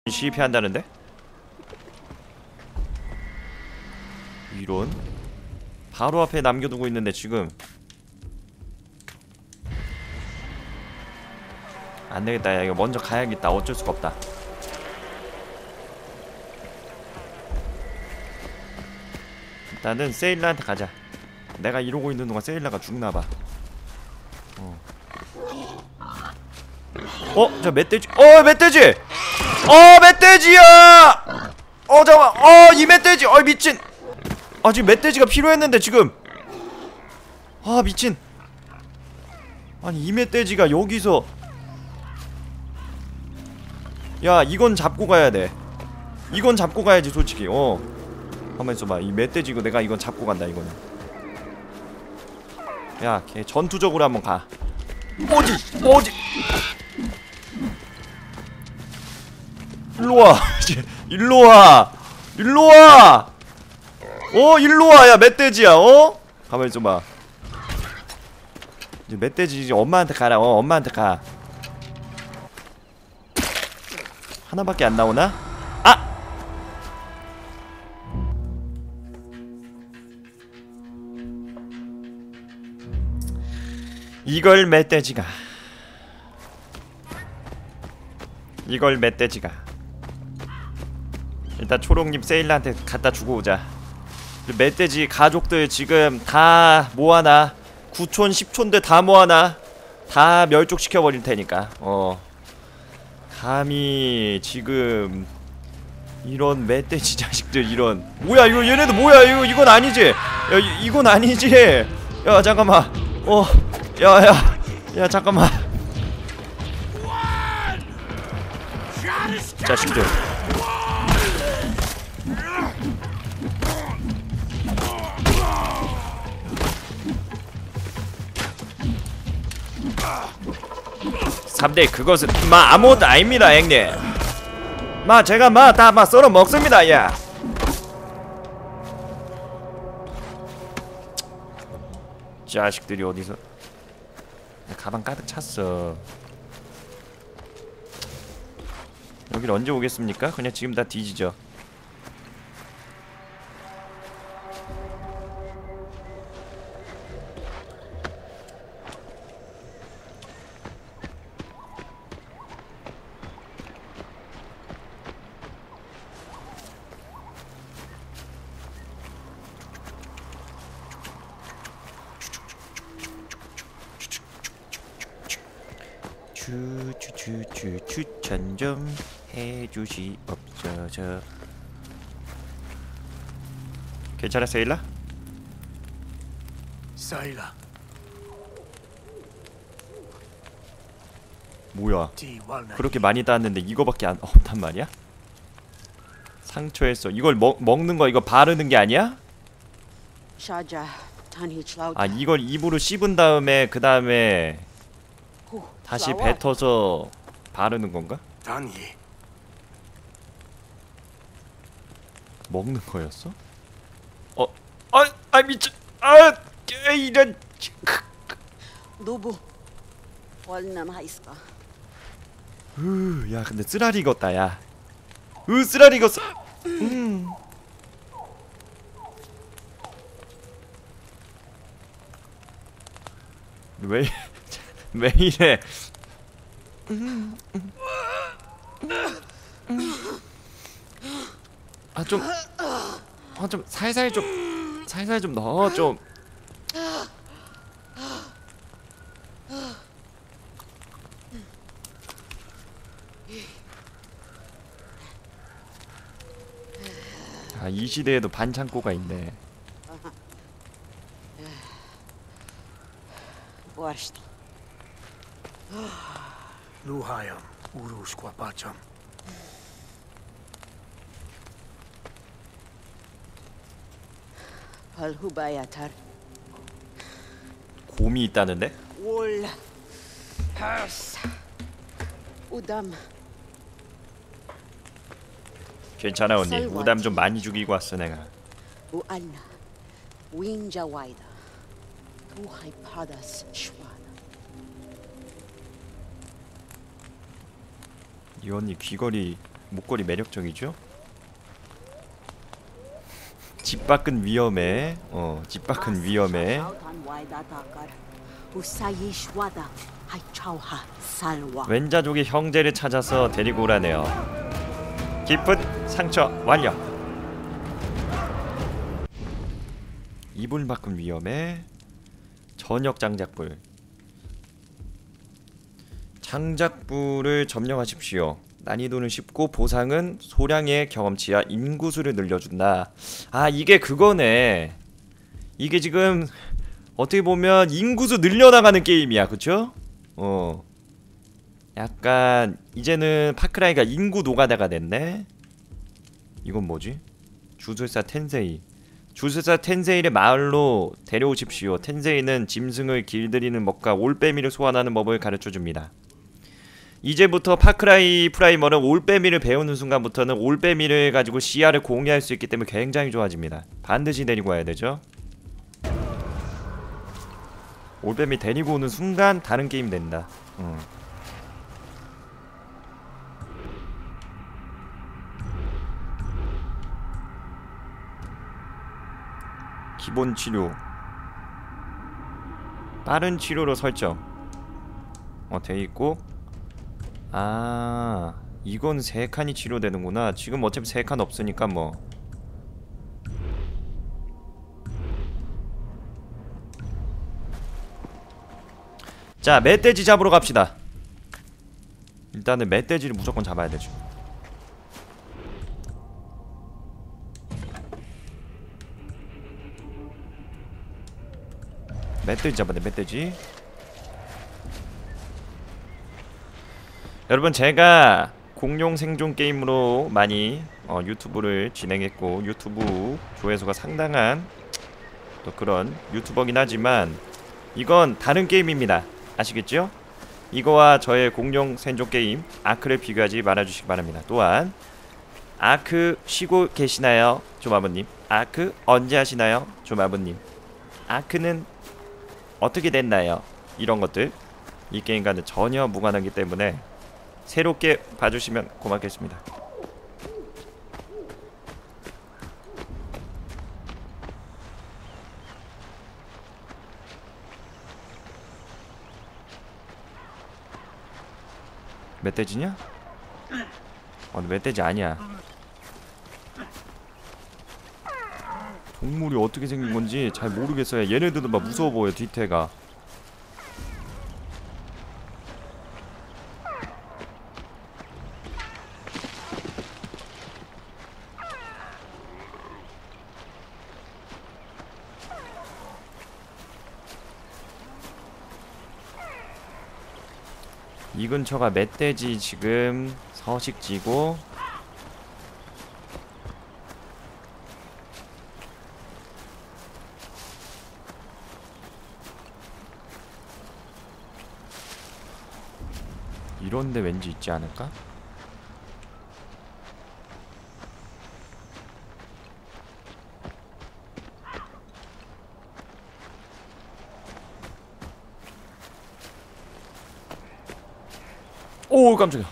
시입해한다는데? 이런 바로 앞에 남겨두고 있는데 지금 안되겠다. 야 이거 먼저 가야겠다. 어쩔 수가 없다. 일단은 세일러한테 가자. 내가 이러고 있는 동안 세일러가 죽나봐. 저 멧돼지. 멧돼지! 멧돼지야! 잠깐만. 이 멧돼지! 미친! 지금 멧돼지가 필요했는데 지금. 미친. 아니 이 멧돼지가 여기서. 야 이건 잡고 가야돼. 이건 잡고 가야지 솔직히. 가만히 있어봐. 이 멧돼지 이거 내가 이건 잡고 간다 이거는. 야 걔 전투적으로 한번 가. 뭐지? 일로와. 일로와. 일로와. 야 멧돼지야. 가만히 있어봐. 이제 멧돼지 이제 엄마한테 가라. 엄마한테 가. 하나밖에 안 나오나? 이걸 멧돼지가 일단 초록님 세일러한테 갖다 주고 오자. 멧돼지 가족들 지금 다 모아놔. 9촌 10촌들 다 모아놔. 다 멸족시켜버릴 테니까. 감히 지금 이런 멧돼지 자식들 이런. 뭐야 이거 얘네들 뭐야 이건 아니지. 야 이건 아니지. 야 잠깐만. 야 잠깐만. 자식들. 삼대 그것은 아무것도 아닙니다 형님. 제가 다 썰어 먹습니다. 야 자식들이 어디서. 가방 가득 찼어. 여길 언제 오겠습니까? 그냥 지금 다 뒤지죠. 추천 좀 해주시옵소서. 괜찮아 세일러? 뭐야 그렇게 많이 따왔는데 이거밖에 안 없단 말이야? 상처했어. 이걸 먹는 거 이거 바르는 게 아니야? 이걸 입으로 씹은 다음에 그 다음에 다시 뱉어서 바르는 건가? 먹는 거였어? 미친. 이런. 야 근데 쓰라리 익었다 야. 쓰라리 익었어. 왜 이래? 좀 살살 좀 넣어 좀. 이 시대에도 반창고가 있네. 곰이 있다는데? 괜찮아 언니. 우담 좀 많이 죽이고 왔어 내가. 이 언니 귀걸이 목걸이 매력적이죠? 집 밖은 위험해. 집 밖은 위험해. 왼자족의 형제를 찾아서 데리고 오라네요. 깊은 상처 완료. 이불 밖은 위험해. 저녁 장작불. 장작불을 점령하십시오. 난이도는 쉽고 보상은 소량의 경험치와 인구수를 늘려준다. 아, 이게 그거네. 이게 지금 어떻게 보면 인구수 늘려나가는 게임이야, 그쵸? 약간 이제는 파크라이가 인구 노가다가 됐네. 이건 뭐지? 주술사 텐세이. 주술사 텐세이를 마을로 데려오십시오. 텐세이는 짐승을 길들이는 법과 올빼미를 소환하는 법을 가르쳐줍니다. 이제부터 파크라이 프라이머는 올빼미를 배우는 순간부터는 올빼미를 가지고 시야를 공유할 수 있기 때문에 굉장히 좋아집니다. 반드시 데리고 와야 되죠. 올빼미 데리고 오는 순간 다른 게임 된다. 기본 치료. 빠른 치료로 설정. 돼있고. 아, 이건 3칸이 치료되는구나. 지금 어차피 3칸 없으니까 뭐. 자, 멧돼지 잡으러 갑시다. 일단은 멧돼지를 무조건 잡아야 되죠. 멧돼지 잡아야 돼, 멧돼지. 여러분, 제가 공룡 생존 게임으로 많이 유튜브를 진행했고 유튜브 조회수가 상당한 또 그런 유튜버긴 하지만 이건 다른 게임입니다. 아시겠죠? 이거와 저의 공룡 생존 게임 아크를 비교하지 말아주시기 바랍니다. 또한 아크 쉬고 계시나요? 조마부님. 아크 언제 하시나요? 조마부님. 아크는 어떻게 됐나요? 이런 것들 이 게임과는 전혀 무관하기 때문에 새롭게 봐주시면 고맙겠습니다. 멧돼지냐? 멧돼지 아니야. 동물이 어떻게 생긴 건지 잘 모르겠어요. 얘네들도 막 무서워 보여, 뒤태가. 이 근처가 멧돼지 지금 서식지고 이런데 왠지 있지 않을까? 오, 깜짝이야.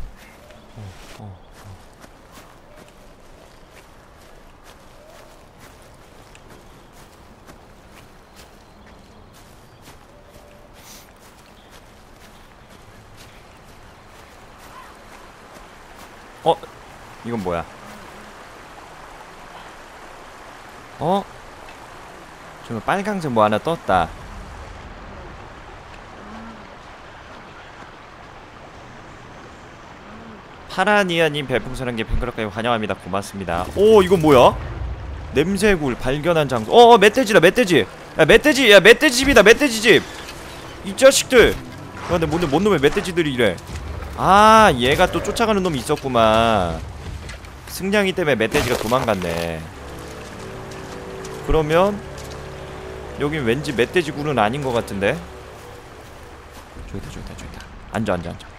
이건 뭐야? 저거 빨강색 뭐 하나 떴다. 파라니아님 별풍선한개 팬클럽까지 환영합니다. 고맙습니다. 오, 이건 뭐야? 냄새굴 발견한 장소. 멧돼지다, 멧돼지. 야, 멧돼지, 야, 멧돼지 집이다, 멧돼지 집. 이 자식들. 야, 근데 뭔 놈의 멧돼지들이 이래. 아, 얘가 또 쫓아가는 놈이 있었구만. 승냥이 때문에 멧돼지가 도망갔네. 그러면 여긴 왠지 멧돼지 굴은 아닌 것 같은데. 저기다. 앉아.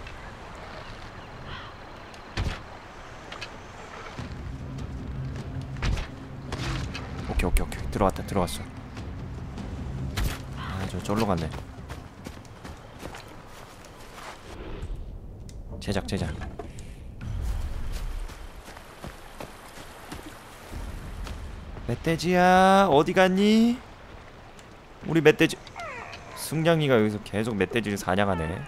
오케이. 들어왔어. 아, 저기로 갔네. 제작. 멧돼지야 어디 갔니? 우리 멧돼지. 승냥이가 여기서 계속 멧돼지를 사냥하네.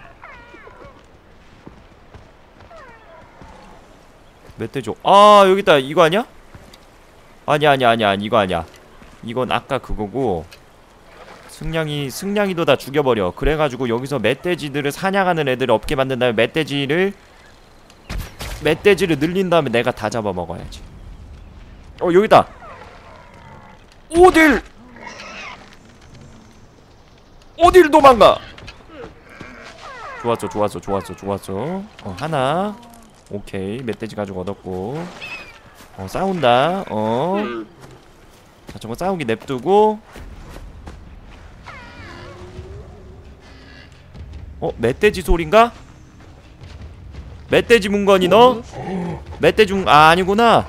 멧돼지. 아 여기 있다. 이거 아니야? 아니야 이거 아니야. 이건 아까 그거고. 승냥이도 다 죽여버려. 그래가지고 여기서 멧돼지들을 사냥하는 애들을 없게 만든 다음에 멧돼지를 늘린 다음에 내가 다 잡아먹어야지. 여기다. 어딜 도망가. 좋았어. 하나. 오케이. 멧돼지 가죽 얻었고. 싸운다. 자, 저거 싸우기 냅두고. 멧돼지 소린가? 멧돼지 문건이 너? 멧돼지 아니구나.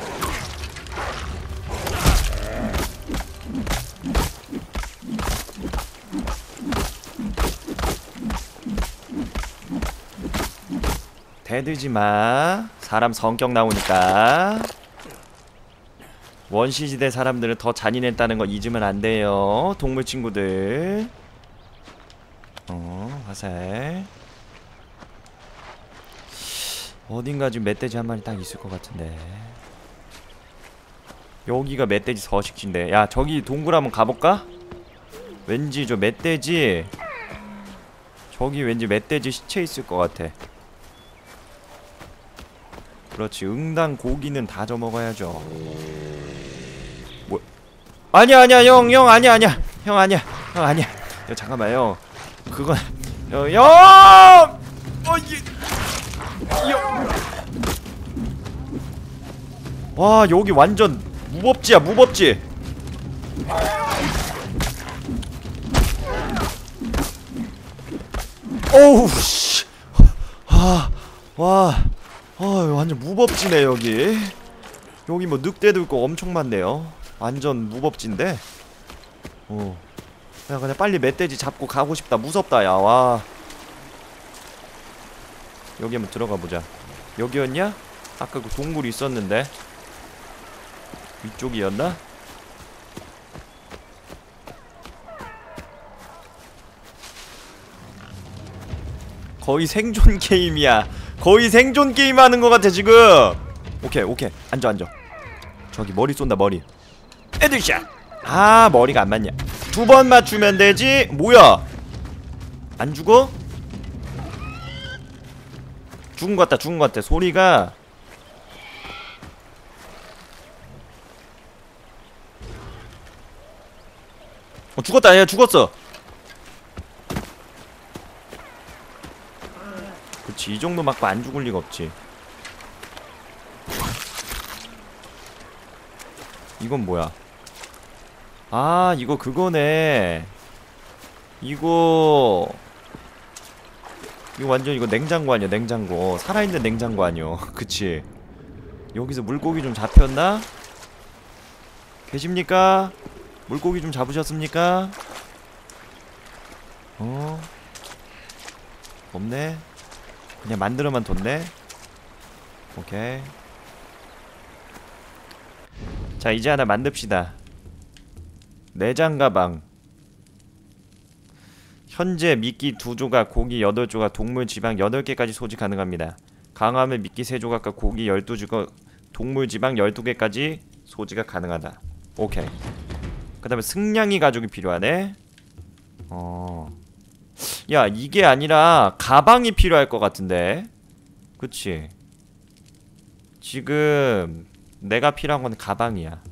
대들지마. 사람 성격 나오니까. 원시시대 사람들은 더 잔인했다는 거 잊으면 안 돼요. 동물 친구들. 화살. 어딘가 지금 멧돼지 한 마리 딱 있을 것 같은데. 여기가 멧돼지 서식지인데. 야, 저기 동굴 한번 가볼까? 왠지 저 멧돼지, 저기 왠지 멧돼지 시체 있을 것 같아. 그렇지. 응당 고기는 다 져먹어야죠. 뭐? 아니야 형 아니야. 형 아니야. 야, 잠깐만요. 그건 와, 여기 완전 무법지. 어우 씨. 완전 무법지네 여기. 여기 뭐 늑대도 있고 엄청 많네요. 완전 무법지인데. 야, 그냥 빨리 멧돼지 잡고 가고 싶다. 무섭다 야. 와, 여기 한번 들어가 보자. 여기였냐? 아까 그 동굴이 있었는데. 위쪽이었나? 거의 생존 게임이야. 거의 생존 게임 하는 것 같아 지금. 오케이 앉아. 저기 머리 쏜다. 머리 헤드샷. 아, 머리가 안 맞냐. 2번 맞추면 되지. 뭐야, 안 죽어? 죽은 것 같다. 소리가. 죽었다. 야, 죽었어. 그치, 이 정도 맞고 안 죽을 리가 없지. 이건 뭐야? 아, 이거 그거네. 이거 완전 이거 냉장고 아니야. 냉장고. 살아있는 냉장고 아니야. 그치. 여기서 물고기 좀 잡혔나? 계십니까? 물고기 좀 잡으셨습니까? 없네. 그냥 만들어만 뒀네. 오케이. 자, 이제 하나 만듭시다. 내장 가방. 현재 미끼 2조각, 고기 8조각, 동물 지방 8개까지 소지 가능합니다. 강화하면 미끼 3조각과 고기 12조각, 동물 지방 12개까지 소지가 가능하다. 오케이. 그 다음에 승냥이 가죽이 필요하네. 야, 이게 아니라 가방이 필요할 것 같은데. 그치. 지금 내가 필요한 건 가방이야.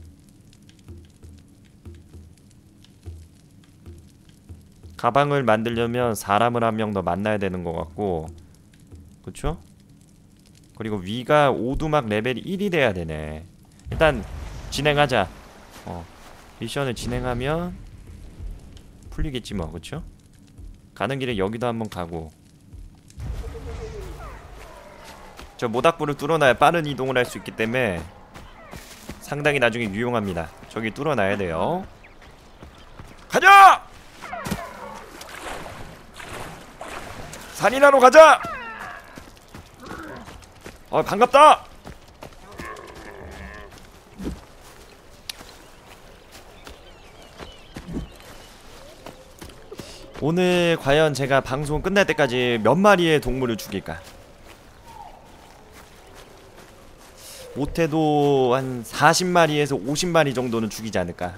가방을 만들려면 사람을 한 명 더 만나야 되는 것 같고. 그쵸? 그리고 위가 오두막 레벨이 1이 돼야 되네. 일단 진행하자. 미션을 진행하면 풀리겠지 뭐. 그쵸? 가는 길에 여기도 한번 가고. 저 모닥불을 뚫어놔야 빠른 이동을 할 수 있기 때문에 상당히 나중에 유용합니다. 저기 뚫어놔야 돼요. 가자! 산이나로 가자! 반갑다! 오늘 과연 제가 방송 끝날 때까지 몇 마리의 동물을 죽일까? 못해도 한 40마리에서 50마리 정도는 죽이지 않을까?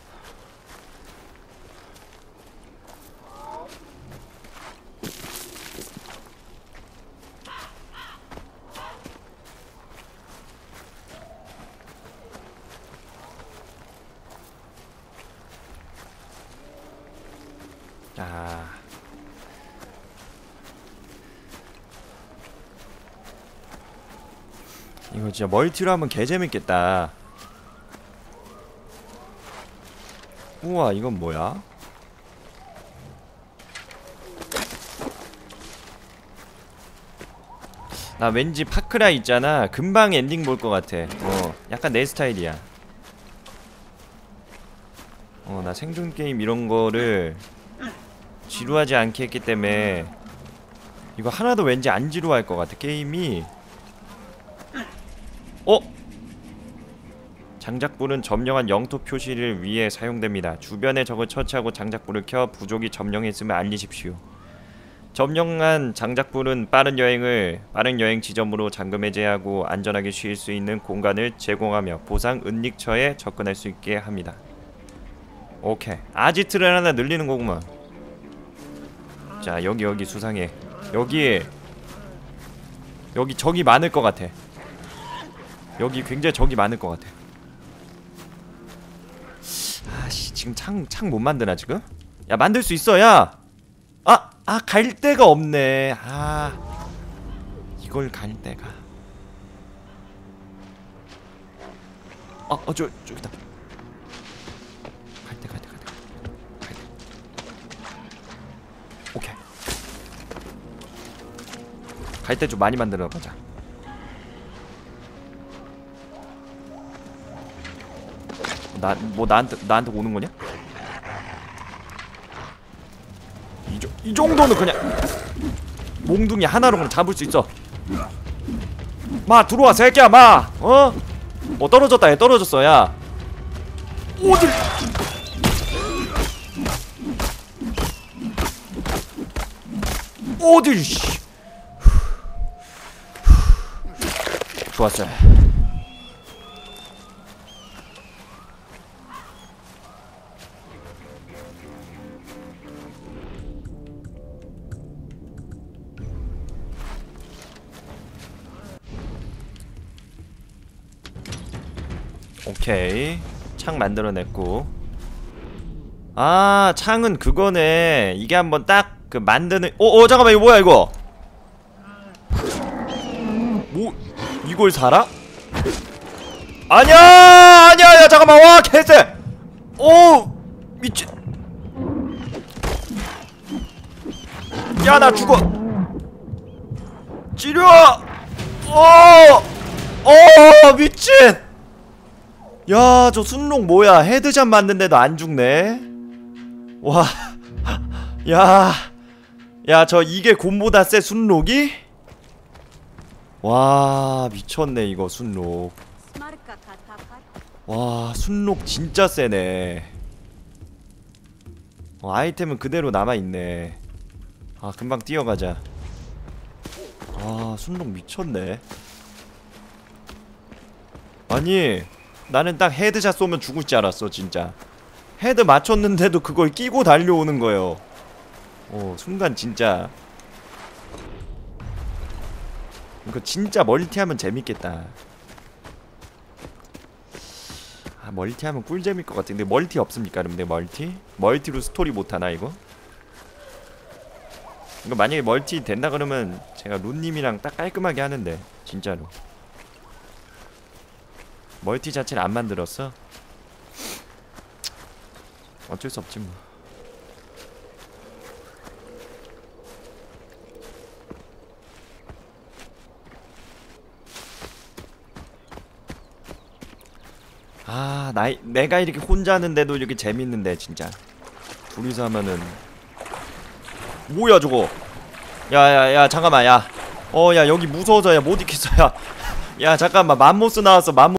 아, 이거 진짜 멀티로 하면 개재밌겠다. 우와, 이건 뭐야? 나 왠지 파크라이 있잖아, 금방 엔딩 볼 것 같아. 약간 내 스타일이야. 나 생존 게임 이런 거를 지루하지 않게 했기 때문에 이거 하나도 왠지 안 지루할 것 같아, 게임이. 장작불은 점령한 영토 표시를 위해 사용됩니다. 주변에 적을 처치하고 장작불을 켜 부족이 점령했음을 알리십시오. 점령한 장작불은 빠른 여행 지점으로 잠금 해제하고 안전하게 쉴 수 있는 공간을 제공하며 보상 은닉처에 접근할 수 있게 합니다. 오케이, 아지트를 하나 늘리는 거구만. 자, 여기 수상해. 여기 적이 많을 것 같아. 여기 굉장히 적이 많을 것 같아. 아씨, 지금 창 못 만드나 지금? 야, 만들 수 있어. 야! 갈 데가 없네. 이걸 갈 데가. 저기다. 갈 데. 오케이. 갈 데 좀 많이 만들어 보자. 나한테 오는 거냐? 이 정도는 그냥 몽둥이 하나로 그냥 잡을 수 있어. 마, 들어와 새끼야, 마. 떨어졌다. 얘 떨어졌어. 야, 어딜 씨. 좋았어요. 오케이, 창 만들어냈고. 창은 그거네. 이게 한번 딱 그 만드는. 잠깐만, 이거 뭐야 이거? 뭐 이걸 살아? 아니야, 잠깐만. 와, 개쎄. 미친. 야, 나 죽어. 치료. 미친. 야, 저 순록 뭐야? 헤드샷 맞는데도 안 죽네. 와. 야, 저 이게 곰보다 세, 순록이? 와, 미쳤네 이거 순록. 와, 순록 진짜 세네. 아이템은 그대로 남아있네. 금방 뛰어가자. 순록 미쳤네. 아니, 나는 딱 헤드샷 쏘면 죽을 줄 알았어 진짜. 헤드 맞췄는데도 그걸 끼고 달려오는 거예요. 순간 진짜. 이거 진짜 멀티하면 재밌겠다. 멀티하면 꿀잼일 것 같은데. 멀티 없습니까 여러분들? 멀티로 스토리 못하나 이거? 이거 만약에 멀티 된다 그러면 제가 룬님이랑 딱 깔끔하게 하는데 진짜로. 멀티 자체를 안 만들었어? 어쩔 수 없지 뭐. 내가 이렇게 혼자 하는데도 이렇게 재밌는데 진짜. 둘이서 하면은. 뭐야 저거. 야 잠깐만. 야 여기 무서워져. 야 못 있겠어. 야 잠깐만, 맘모스 나왔어.